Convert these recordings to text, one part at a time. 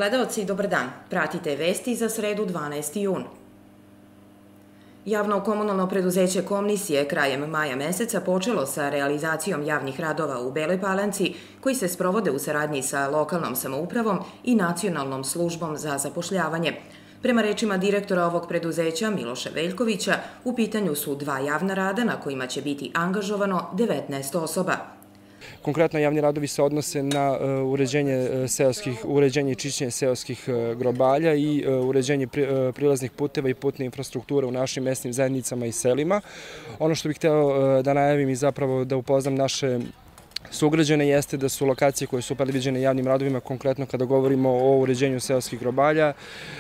gledaoci, dobar dan. Pratite vesti za sredu 12. jun. Javno komunalno preduzeće Komnis je krajem maja meseca počelo sa realizacijom javnih radova u Beloj Palanci koji se sprovode u saradnji sa lokalnom samoupravom i Nacionalnom službom za zapošljavanje. Prema rečima direktora ovog preduzeća Miloša Veljkovića, u pitanju su 2 javna rada na kojima će biti angažovano 19 osoba. Konkretno javni radovi se odnose na uređenje i čišćenje seoskih grobalja i uređenje prilaznih puteva i putne infrastrukture u našim mesnim zajednicama i selima. Ono što bih hteo da najavim i zapravo da upoznam naše sugrađane jeste da su lokacije koje su predviđene javnim radovima, konkretno kada govorimo o uređenju seoskih grobalja,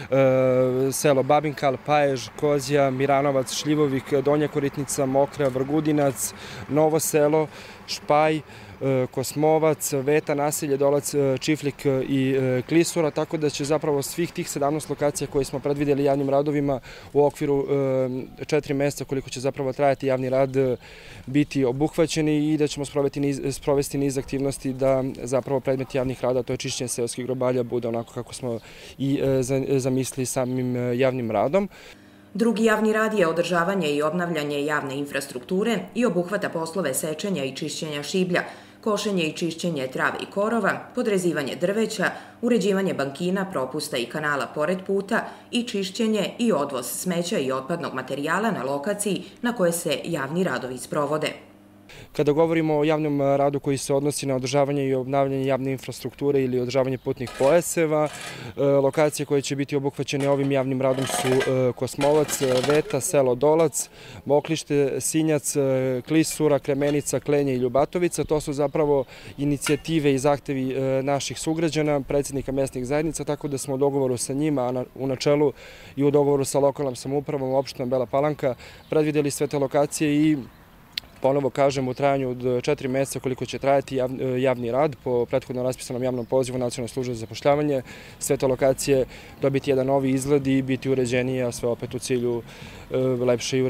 selo Babinkal, Pajež, Kozja, Miranovac, Šljivovik, Donja Koritnica, Mokra, Vrgudinac, Novo selo, Špaj, Kosmovac, Veta, Naselje, Dolac, Čiflik i Klisura, tako da će zapravo svih tih 17 lokacija koje smo predvidjeli javnim radovima u okviru 4 mjeseca koliko će zapravo trajati javni rad biti obuhvaćeni i da ćemo sprovesti niz aktivnosti da zapravo predmet javnih rada, to je čišćenje seoskih grobalja, bude onako kako smo i zamislili samim javnim radom. Drugi javni rad je održavanje i obnavljanje javne infrastrukture i obuhvata poslove sečenja i čišćenja šiblja, košenje i čišćenje trave i korova, podrezivanje drveća, uređivanje bankina, propusta i kanala pored puta i čišćenje i odvoz smeća i otpadnog materijala na lokaciji na koje se javni radovi sprovode. Kada govorimo o javnom radu koji se odnosi na održavanje i obnavljanje javne infrastrukture ili održavanje putnih pojaseva, lokacije koje će biti obuhvaćene ovim javnim radom su Kosmovac, Veta, selo Dolac, Moklište, Sinjac, Klisura, Kremenica, Klenje i Ljubatovica. To su zapravo inicijative i zahtevi naših sugrađana, predsjednika mesnih zajednica, tako da smo u dogovoru sa njima, u načelu i u dogovoru sa lokalnom samoupravom opštinom Bela Palanka predvidjeli sve te lokacije i ponovo kažem, u trajanju od 4 mjeseca koliko će trajati javni rad po prethodno raspisanom javnom pozivu Nacionalne službe za zapošljavanje, sve te lokacije dobiti jedan novi izgled i biti uređenije, a sve opet u cilju lepšeg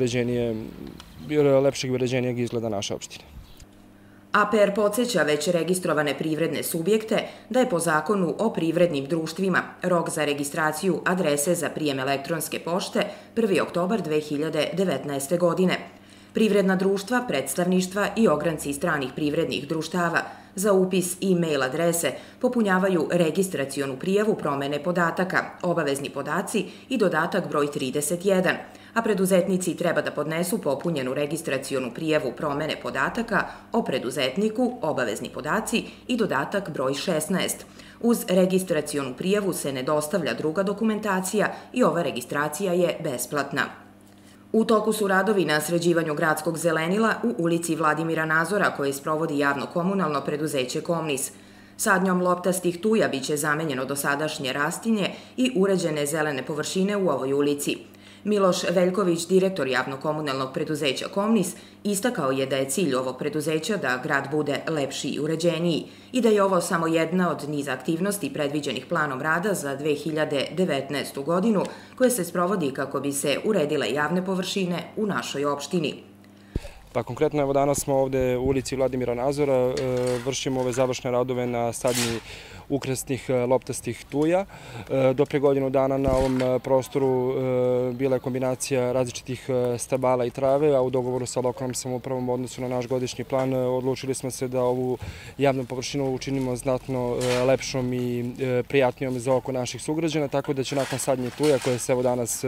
i uređenijeg izgleda naše opštine. APR podsjeća već registrovane privredne subjekte da je po zakonu o privrednim društvima rok za registraciju adrese za prijem elektronske pošte 1. oktobar 2019. godine. Privredna društva, predstavništva i ogranci stranih privrednih društava za upis e-mail adrese popunjavaju registracionu prijavu promene podataka, obavezni podaci i dodatak broj 31, a preduzetnici treba da podnesu popunjenu registracionu prijavu promene podataka o preduzetniku, obavezni podaci i dodatak broj 16. Uz registracionu prijavu se ne dostavlja druga dokumentacija i ova registracija je besplatna. U toku su radovi na sređivanju gradskog zelenila u ulici Vladimira Nazora koje sprovodi javno komunalno preduzeće Komnis. Sadnjom loptastih tuja biće zamenjeno dosadašnje rastinje i uređene zelene površine u ovoj ulici. Miloš Veljković, direktor javno-komunalnog preduzeća Komnis, istakao je da je cilj ovog preduzeća da grad bude lepši i uređeniji i da je ovo samo jedna od niza aktivnosti predviđenih planom rada za 2019. godinu koje se sprovodi kako bi se uredile javne površine u našoj opštini. Pa konkretno, evo danas smo ovde u ulici Vladimira Nazora, vršimo ove završne radove na sadnji ukrasnih loptastih tuja. Do pre godinu dana na ovom prostoru bila je kombinacija različitih stabala i trave, a u dogovoru sa lokalnom samoupravom u odnosu na naš godišnji plan odlučili smo se da ovu javnu površinu učinimo znatno lepšom i prijatnijom za oko naših sugrađana, tako da će nakon sadnje tuja koje se evo danas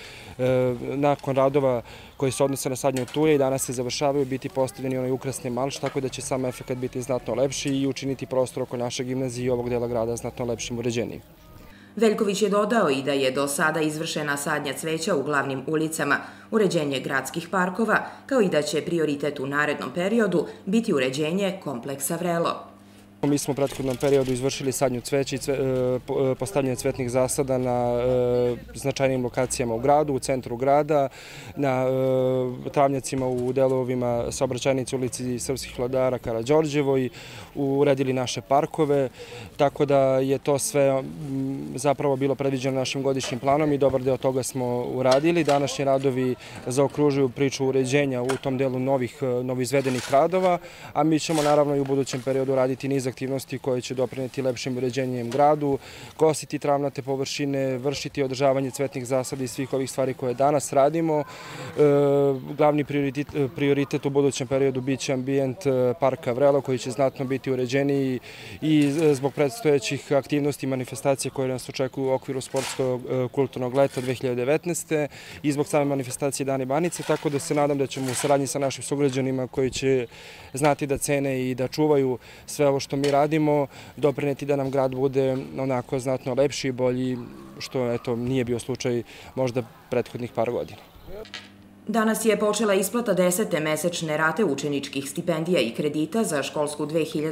nakon radova koji se odnose na sadnju tuje i danas se završavaju biti postavljeni onaj ukrasni malš, tako da će sam efekat biti znatno lepši i učiniti prostor oko naše gimnazije i ovog dela grada znatno lepšim uređenijim. Veljković je dodao i da je do sada izvršena sadnja cveća u glavnim ulicama, uređenje gradskih parkova, kao i da će prioritet u narednom periodu biti uređenje kompleksa Vrelo. Mi smo u prethodnom periodu izvršili sadnju cveća i postavljanje cvetnih zasada na značajnim lokacijama u gradu, u centru grada, na travnjacima u delovima saobraćajnice ulici Srpskih vladara Karađorđevoj, uredili naše parkove, tako da je to sve zapravo bilo predviđeno našim godišnjim planom i dobar deo toga smo uradili. Današnji radovi zaokružuju priču uređenja u tom delu novoizvedenih radova, a mi ćemo naravno i u budućem periodu raditi niz aktivnosti koje će doprineti lepšim uređenjem gradu, kositi travnate površine, vršiti održavanje cvetnih zasada i svih ovih stvari koje danas radimo. Glavni prioritet u budućem periodu biće ambijent parka Vrelo koji će znatno biti uređeniji i zbog predstojećih aktivnosti i manifestacije koje nas očekuju u okviru sportskog kulturnog leta 2019. i zbog same manifestacije Dani Banice, tako da se nadam da ćemo u saradnji sa našim sugrađanima koji će znati da cene i da čuvaju sve ovo što mi radimo, doprineti da nam grad bude onako znatno lepši i bolji, što nije bio slučaj možda prethodnih par godina. Danas je počela isplata 10. mesečne rate učeničkih stipendija i kredita za školsku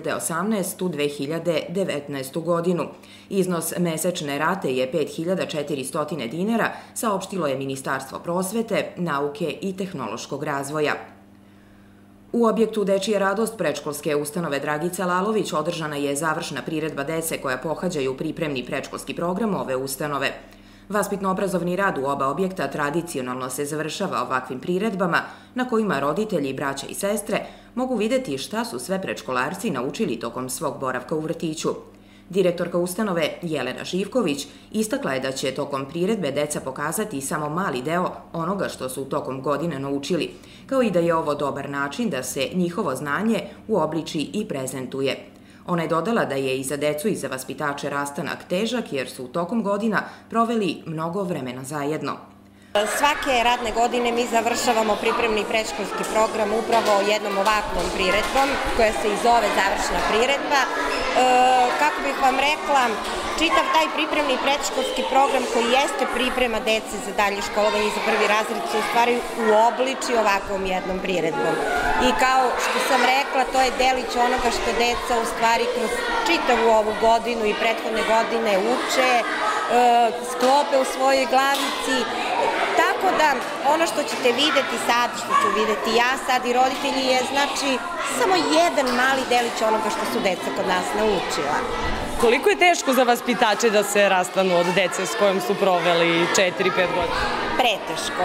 2018-2019. godinu. Iznos mesečne rate je 5.400 dinara, saopštilo je Ministarstvo prosvete, nauke i tehnološkog razvoja. U objektu Dečije radost predškolske ustanove Dragica Lalović održana je završna priredba dece koja pohađaju pripremni predškolski program ove ustanove. Vaspitno-obrazovni rad u oba objekta tradicionalno se završava ovakvim priredbama na kojima roditelji, braća i sestre mogu videti šta su sve predškolarci naučili tokom svog boravka u vrtiću. Direktorka ustanove Jelena Živković istakla je da će tokom priredbe deca pokazati samo mali deo onoga što su tokom godine naučili, kao i da je ovo dobar način da se njihovo znanje uobliči i prezentuje. Ona je dodala da je i za decu i za vaspitače rastanak težak jer su tokom godina proveli mnogo vremena zajedno. Svake radne godine mi završavamo pripremni predškolski program upravo jednom ovakvom priredbom koja se i zove završna priredba. Kako bih vam rekla, čitav taj pripremni predškolski program koji jeste priprema dece za dalje školovanje i za prvi razred se u stvari uobliči ovakvom jednom priredbom. I kao što sam rekla, to je delić onoga što deca u stvari kroz čitavu ovu godinu i prethodne godine uče, sklope u svojoj glavici. Tako da ono što ćete videti sad, što ću videti ja sad i roditelji je znači samo jedan mali delić onoga što su deca kod nas naučila. Koliko je teško za vaspitače da se rastanu od dece s kojom su proveli 4-5 godina? Preteško.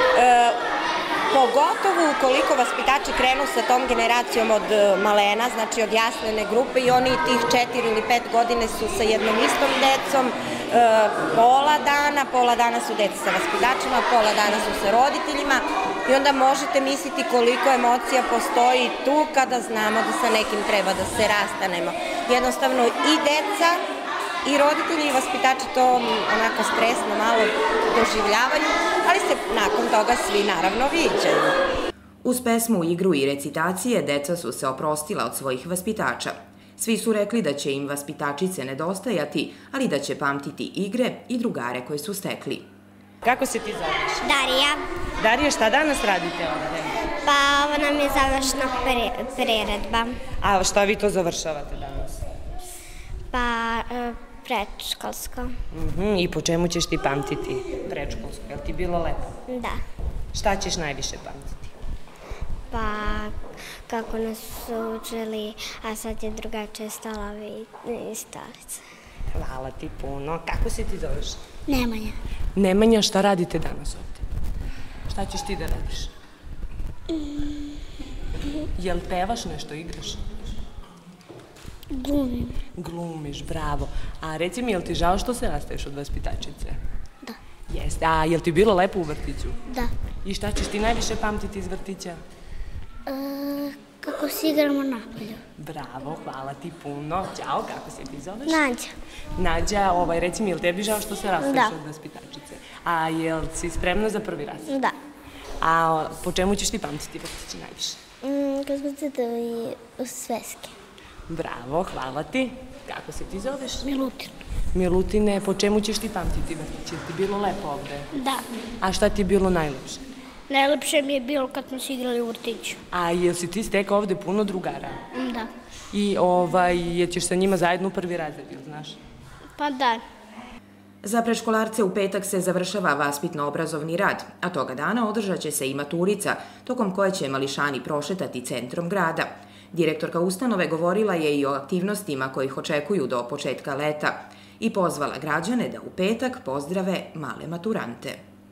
Pogotovo ukoliko vaspitači krenu sa tom generacijom od malena, znači od jasnene grupe i oni tih 4 ili 5 godine su sa jednom istom decom, pola dana su deca sa vaspitačima, pola dana su sa roditeljima i onda možete misliti koliko emocija postoji tu kada znamo da sa nekim treba da se rastanemo. Jednostavno i deca i roditelji i vaspitači to onako stresno malo doživljavaju, ali se nakon toga svi naravno viđaju. Uz pesmu, igru i recitacije deca su se oprostila od svojih vaspitača. Svi su rekli da će im vaspitačice nedostajati, ali da će pamtiti igre i drugare koje su stekli. Kako se ti zoveš? Darija. Darija, šta danas radite ovde? Pa ovo nam je završna priredba. A šta vi to završavate danas? Pa predškolsko. I po čemu ćeš ti pamtiti predškolsko? Je li ti bilo lepo? Da. Šta ćeš najviše pamtiti? Pa kako nas su učili, a sad je drugačije stolovi i stolice. Hvala ti puno. Kako se ti zoveš? Nemanja. Nemanja, šta radite danas ovde? Šta ćeš ti da radiš? Jel pevaš nešto, igraš? Glumim. Glumiš, bravo. A reci mi, jel ti žao što se rastaješ od vaspitačice? Da. Jeste. A jel ti bilo lepo u vrtiću? Da. I šta ćeš ti najviše pamtiti iz vrtića? Kako se igramo napolju. Bravo, hvala ti puno. Ćao, kako se ti zoveš? Nađa. Nađa, reci mi, jel tebi žao što se rastaješ od vaspitačice? A jel si spremna za prvi razred? Da. A po čemu ćeš ti pamtiti vrtiće najviše? Kad smo citali u sveske. Bravo, hvala ti. Kako se ti zoveš? Milutin. Milutine, po čemu ćeš ti pamtiti vrtiće? Ti bilo lepo ovde? Da. A šta ti je bilo najlepše? Najlepše mi je bilo kad smo se igrali u vrtiću. A jel si ti stekao ovde puno drugara? Da. I jel ćeš sa njima zajedno u prvi razred, jel znaš? Pa da. Za predškolarce u petak se završava vaspitno-obrazovni rad, a toga dana održat će se i maturica, tokom koje će mališani prošetati centrom grada. Direktorka ustanove govorila je i o aktivnostima kojih očekuju do početka leta i pozvala građane da u petak pozdrave male maturante.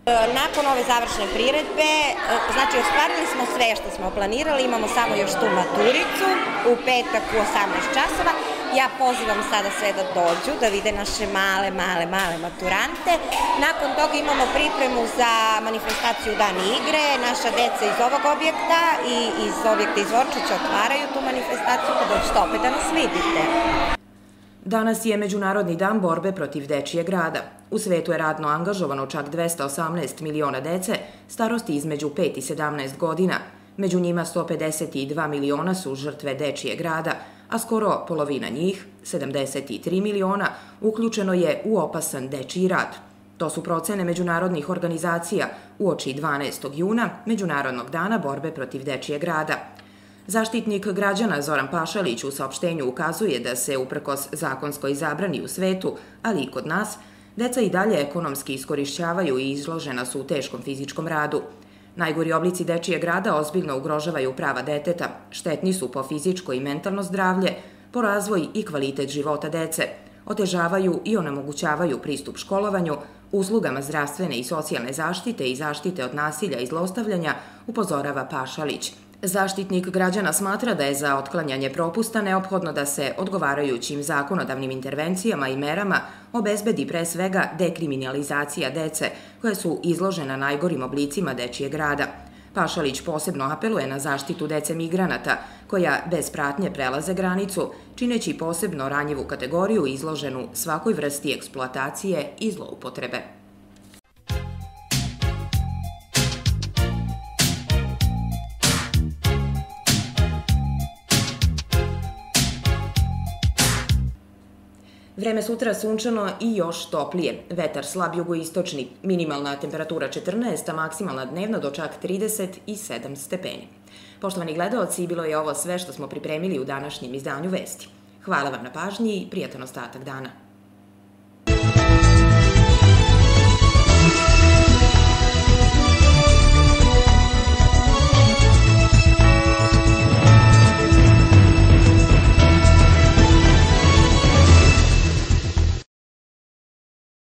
Nakon ove završne priredbe, znači ostvarili smo sve što smo planirali, imamo samo još tu maturicu u petak u 18 časova. Ja pozivam sada sve da dođu, da vide naše male maturante. Nakon toga imamo pripremu za manifestaciju Dan igre. Naša deca iz ovog objekta i iz objekta iz Vorčića otvaraju tu manifestaciju, pa dođete opet da nas vidite. Danas je Međunarodni dan borbe protiv dečijeg rada. U svetu je radno angažovano čak 218 miliona dece starosti između 5 i 17 godina. Među njima 152 miliona su žrtve dečijeg rada, a skoro polovina njih, 73 miliona, uključeno je u opasan dečiji rad. To su procene međunarodnih organizacija uoči 12. juna, Međunarodnog dana borbe protiv dečijeg rada. Zaštitnik građana Zoran Pašalić u saopštenju ukazuje da se, uprkos zakonskoj zabrani u svetu, ali i kod nas, deca i dalje ekonomski iskorišćavaju i izložena su u teškom fizičkom radu. Najgori oblici dečijeg rada ozbiljno ugrožavaju prava deteta, štetni su po fizičko i mentalno zdravlje, po razvoj i kvalitet života dece, otežavaju i onemogućavaju pristup školovanju, uslugama zdravstvene i socijalne zaštite i zaštite od nasilja i zlostavljanja, upozorava Pašalić. Zaštitnik građana smatra da je za otklanjanje propusta neophodno da se odgovarajućim zakonodavnim intervencijama i merama obezbedi pre svega dekriminalizacija dece koje su izložena najgorim oblicima dečijeg rada. Pašalić posebno apeluje na zaštitu dece migranata, koja bez pratnje prelaze granicu, čineći posebno ranjivu kategoriju izloženu svakoj vrsti eksploatacije i zloupotrebe. Vreme sutra sunčano i još toplije. Vetar slab jugoistočni, minimalna temperatura 14, a maksimalna dnevno do čak 37 stepeni. Poštovani gledaoci, bilo je ovo sve što smo pripremili u današnjem izdanju Vesti. Hvala vam na pažnji i prijatan ostatak dana.